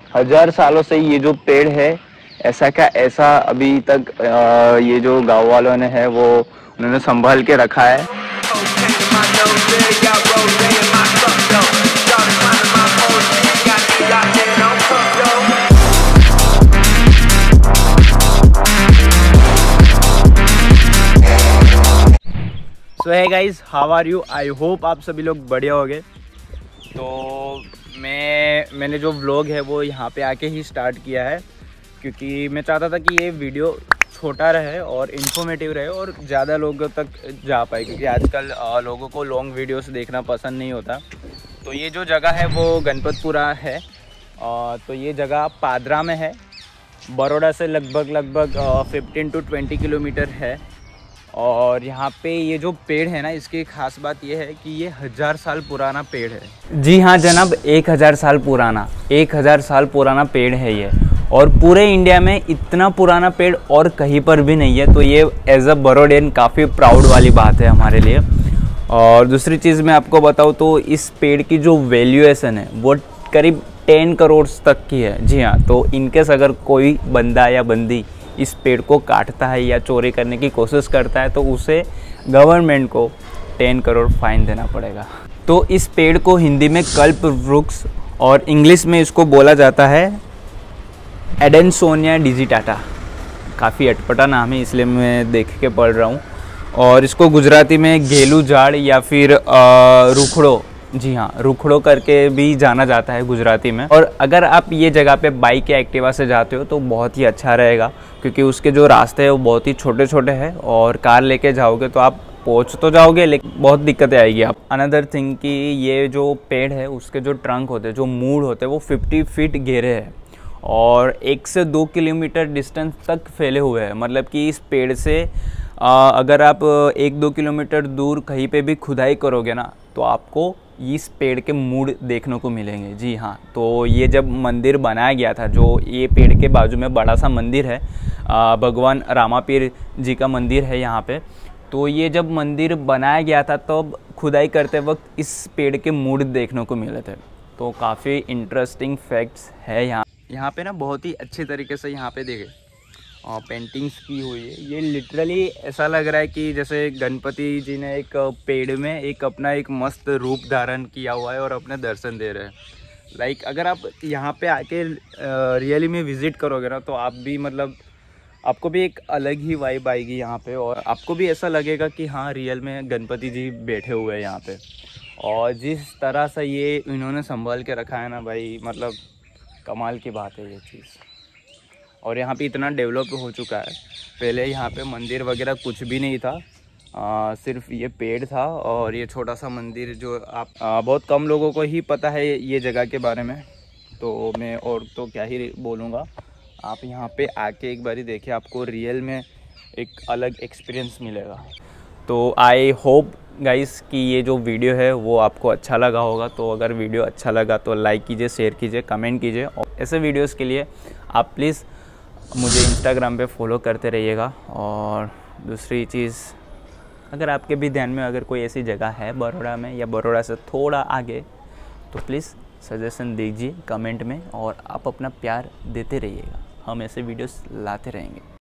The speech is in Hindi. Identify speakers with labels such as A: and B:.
A: 1000 सालों से ये जो पेड़ है ऐसा का ऐसा अभी तक ये जो गांव वालों ने है वो उन्होंने संभाल के रखा है। So hi guys, how are you? I hope आप सभी लोग बढ़िया होंगे। तो मैंने जो व्लॉग है वो यहाँ पे आके ही स्टार्ट किया है, क्योंकि मैं चाहता था कि ये वीडियो छोटा रहे और इन्फॉर्मेटिव रहे और ज़्यादा लोगों तक जा पाए, क्योंकि आजकल लोगों को लॉन्ग वीडियोस देखना पसंद नहीं होता। तो ये जो जगह है वो गणपतपुरा है। तो ये जगह पादरा में है, बड़ौदा से लगभग 15 to 20 किलोमीटर है। और यहाँ पे ये जो पेड़ है ना, इसकी खास बात ये है कि ये 1000 साल पुराना पेड़ है। जी हाँ जनाब, 1000 साल पुराना, 1000 साल पुराना पेड़ है ये। और पूरे इंडिया में इतना पुराना पेड़ और कहीं पर भी नहीं है। तो ये एज अ बड़ौदियन काफ़ी प्राउड वाली बात है हमारे लिए। और दूसरी चीज़ मैं आपको बताऊँ तो इस पेड़ की जो वैल्यूएशन है वो करीब 10 करोड़ तक की है। जी हाँ, तो इनकेस अगर कोई बंदा या बंदी इस पेड़ को काटता है या चोरी करने की कोशिश करता है तो उसे गवर्नमेंट को 10 करोड़ फाइन देना पड़ेगा। तो इस पेड़ को हिंदी में कल्प वृक्ष और इंग्लिश में इसको बोला जाता है एडेनसोनिया डिजिटाटा। काफ़ी अटपटा नाम है, इसलिए मैं देख के पढ़ रहा हूँ। और इसको गुजराती में घेलू झाड़ या फिर रुखड़ो, जी हाँ रुखड़ो करके भी जाना जाता है गुजराती में। और अगर आप ये जगह पे बाइक या एक्टिवा से जाते हो तो बहुत ही अच्छा रहेगा, क्योंकि उसके जो रास्ते हैं वो बहुत ही छोटे छोटे हैं। और कार लेके जाओगे तो आप पहुँच तो जाओगे लेकिन बहुत दिक्कतें आएगी आप। अनदर थिंग कि ये जो पेड़ है उसके जो ट्रंक होते हैं, जो मूड होते हैं, वो 50 फीट गहरे हैं और 1 से 2 किलोमीटर डिस्टेंस तक फैले हुए हैं। मतलब कि इस पेड़ से अगर आप 1-2 किलोमीटर दूर कहीं पे भी खुदाई करोगे ना तो आपको इस पेड़ के मूड देखने को मिलेंगे। जी हाँ, तो ये जब मंदिर बनाया गया था, जो ये पेड़ के बाजू में बड़ा सा मंदिर है, भगवान रामापीर जी का मंदिर है यहाँ पे। तो ये जब मंदिर बनाया गया था तब खुदाई करते वक्त इस पेड़ के मूड देखने को मिले थे। तो काफ़ी इंटरेस्टिंग फैक्ट्स है यहाँ पे ना। बहुत ही अच्छे तरीके से यहाँ पे देखे और पेंटिंग्स की हुई है। ये लिटरली ऐसा लग रहा है कि जैसे गणपति जी ने एक पेड़ में एक अपना एक मस्त रूप धारण किया हुआ है और अपने दर्शन दे रहे हैं। लाइक अगर आप यहाँ पे आके रियली में विज़िट करोगे ना तो आप भी मतलब आपको भी एक अलग ही वाइब आएगी यहाँ पे, और आपको भी ऐसा लगेगा कि हाँ रियल में गणपति जी बैठे हुए हैं यहाँ पे। और जिस तरह से ये इन्होंने संभाल के रखा है ना भाई, मतलब कमाल की बात है ये चीज़। और यहाँ पे इतना डेवलप हो चुका है, पहले यहाँ पे मंदिर वगैरह कुछ भी नहीं था, सिर्फ ये पेड़ था और ये छोटा सा मंदिर जो आप बहुत कम लोगों को ही पता है ये जगह के बारे में। तो मैं और तो क्या ही बोलूँगा, आप यहाँ पे आके एक बारी देखिए, आपको रियल में एक अलग एक्सपीरियंस मिलेगा। तो आई होप गाइस कि ये जो वीडियो है वो आपको अच्छा लगा होगा। तो अगर वीडियो अच्छा लगा तो लाइक कीजिए, शेयर कीजिए, कमेंट कीजिए। और ऐसे वीडियोस के लिए आप प्लीज़ मुझे इंस्टाग्राम पे फॉलो करते रहिएगा। और दूसरी चीज़, अगर आपके भी ध्यान में अगर कोई ऐसी जगह है बड़ौदा में या बड़ौदा से थोड़ा आगे तो प्लीज़ सजेशन दीजिए कमेंट में, और आप अपना प्यार देते रहिएगा। हम ऐसे वीडियोस लाते रहेंगे।